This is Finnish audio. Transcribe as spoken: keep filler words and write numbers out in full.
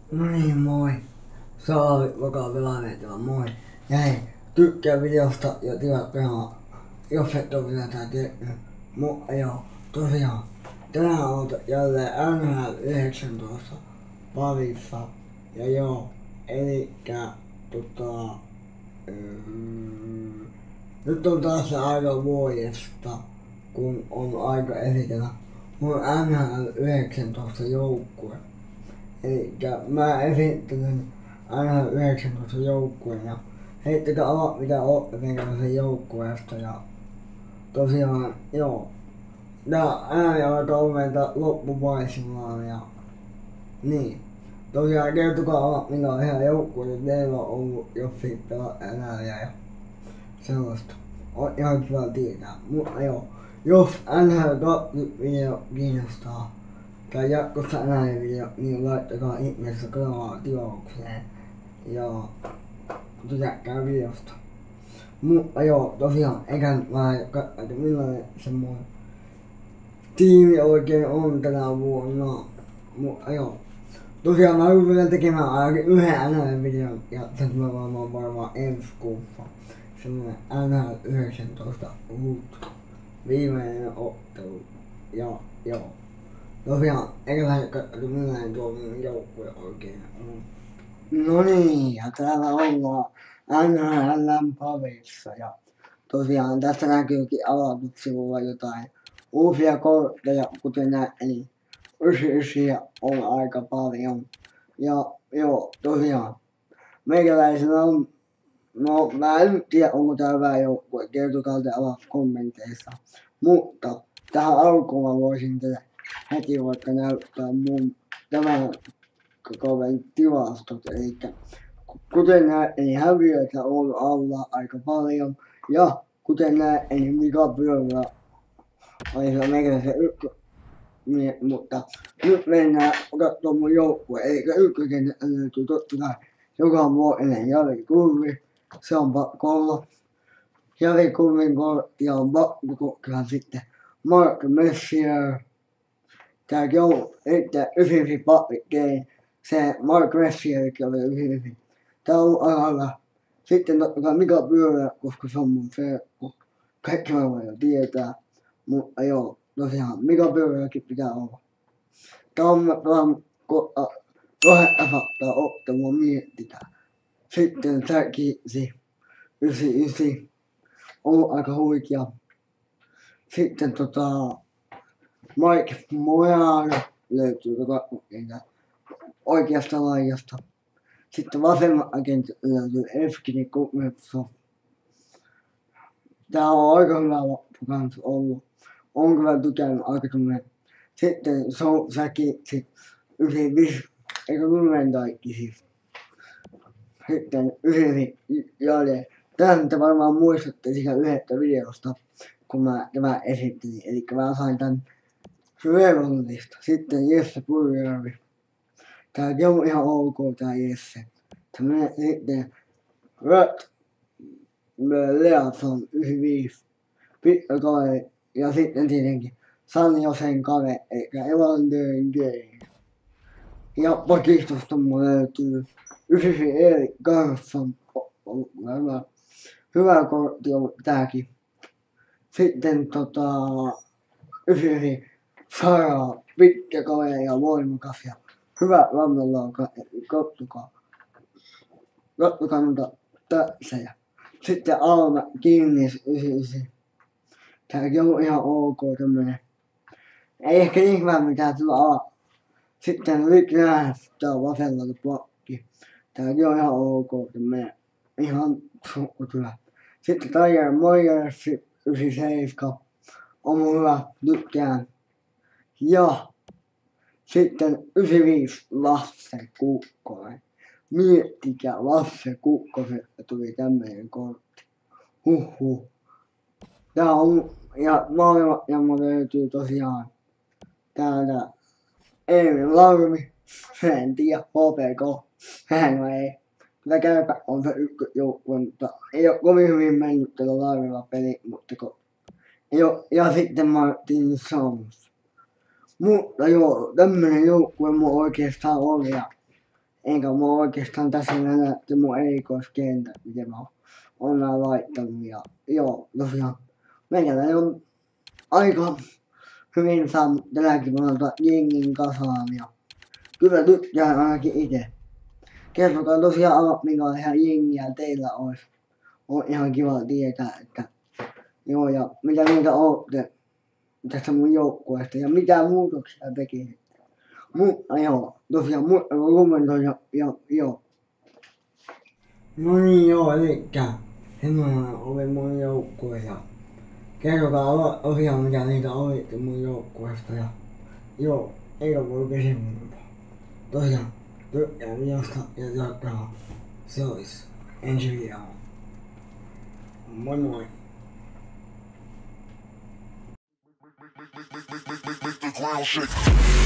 No niin, moi. Se oli Vaka Vilaneetila, moi. Ja hei, tykkää videosta ja tilaa kanavaa, jos et oo vielä tää tehnyt. Mutta joo, tosiaan, tänään on jälleen N H L yhdeksäntoista parissa. Ja joo, elikkä tota... Mm, nyt on taas se aika vuodesta, kun on aika esitellä mun N H L yhdeksäntoista joukkue. Elikkä mä esittelen N H L yhdeksäntoista joukkueen ja heittäkää alat mitä ootte tekemässä joukkueesta ja tosiaan joo. Tää ääni alkaa olemaan loppuvaiheillaan ja niin. Tosiaan kertokaa alat mitä on ihan joukkueita teillä on ollut, jos siitä pelaa enää ja sellaista. On ihan kiva tietää. Mutta joo, jos N H L kaksikymmentä video kiinnostaa tai jatkossa näin video, niin laittakaa ihmeessä kanavaa tilaukseen ja tykätkää videosta. Mutta joo, tosiaan, eikä vähän katsoa, että millainen semmoinen tiimi oikein on tänä vuonna. Mutta joo, tosiaan mä joudun vielä tekemään ainakin yhden N H L-videon ja se tulee varmaan varmaan ensi kuussa. Semmoinen N H L yhdeksäntoista uut viimeinen ottelu ja joo. Tosiaan, eikä lähde katsoa millainen tuo minun joukkue oikein on. No niin, ja täällä ollaan N H L:n parissa ja tosiaan tässä näkyykin aloitussivulla jotain uusia kortteja, kuten näin, eli yhdeksänkymmentäyhdeksän on aika paljon. Ja joo, tosiaan, meikäläisellä on, no mä en nyt tiedä onko tää hyvä joukkue, kertokaa te alas kommenteissa. Mutta tähän alkuun mä voisin tehdä heti vaikka näyttää mun tämän kauden tilastot, eli kuten näet, niin häviöitä on alla aika paljon, ja kuten näet, niin Mika Pyörä oli se meikäläisen ykkös, mutta nyt mennään katsomaan mun joukkue, eli ykkösen löytyy totta kai joka vuotinen Jari Kurri, se on pakko olla. Jari Kurrin korttia on pakko kokea sitten Mark Messier. Tääkin on erittäin yhdeksänkymmentä pakkein. Se Mark Messierkin oli yhdeksänkymmentä. Tää on alalla. Sitten totta kai Mika Pyörä, koska se on mun serkku. Kaikki varmaan jo tietää. Mutta joo, tosiaan Mika Pyöräkin pitää olla. Tää on vaan kahdeksan faktaa ottelua mietitään. Sitten Säkisi yhdeksänkymmentäyhdeksän on aika huikea. Sitten tota Mike Moreau löytyy kakkokentä oikeasta laidasta. Sitten vasemman agentti löytyy Evgeni Kuznetsov. Tää on aika hyvä loppu kans ollut. On kyllä tykännyt aika tommonen. Sitten Joe Sakic yhdeksänkymmentäviisi, eikä kymmen kaikki siis. Sitten yhdeksänkymmentä Jale. Tän te varmaan muistatte siitä yhdestä videosta, kun mä tämän esittelin. Elikkä mä sain tän Syörollista. Sitten Jesse Puljärvi. Tääkin on ihan ok tää Jesse. Tämmönen sitten Rut Leason yhdeksänkymmentäviisi. Pitkä kaveri. Ja sitten tietenkin San Josen kaveri, eikä Evander Gay. Ja pakistosta mun löytyy yhdeksänkymmentä Erik Garson. Hyvä, hyvä kortti on tääkin. Sitten tota yhdeksänkymmentä Sara, pitkä kaveri ja voimakas ja hyvä rannalla, kattokaa. Kattokaa noita täksejä. Sitten Alma Kinnis yhdeksänkymmentäyhdeksän. Tääkin on ihan ok tämmönen. Ei ehkä niin hyvä mitä tulla ala. Sitten Rick Nash, tää on vasemmalla pakki. Tääkin on ihan ok tämmönen. Ihan sukkutylä. Sitten Tyler Myers yhdeksänkymmentäseitsemän. On hyvä, tykkään. Ja sitten yhdeksänkymmentäviisi Lasse Kukkonen. Miettikää, Lasse Kukkosen tuli tämmöinen kortti. Huhhuh. Tää on, ja maailmanjamma löytyy tosiaan täältä Emil Laurmi. En tiedä, H P K. Hän ei. Kyllä Kärpä on se ykköjoukkue, mutta ei oo kovin hyvin mennyt tällä Laurilla peli, mutta kun ei oo. Ja sitten Martin Sons. Mutta joo, tämmönen joukkue mun oikeastaan oli ja Enkä mä oikeastaan tässä näytti mun erikoiskentät, miten mä oon nää laittanut. Ja joo, tosiaan meikäläinen on aika hyvin saanut tänäkin vuonna jengin kasaan ja kyllä tykkään ainakin itse. Kertokaa tosiaan, minkälaisia jengiä teillä ois. On ihan kiva tietää, että joo, ja mitä mieltä ootte tästä mun joukkueesta ja mitä muutoksia tekisitte. Mutta joo, tosiaan mun kommentoida ja joo. No niin joo, elikkä semmoinen oli mun joukkue ja kerrokaa tosiaan mitä niitä olitte mun joukkueesta ja joo, eikä voi kysyä muuta. Tosiaan tykkään videosta ja jatkaa. Se olis ensi videolla. Moi moi! Make the ground shake.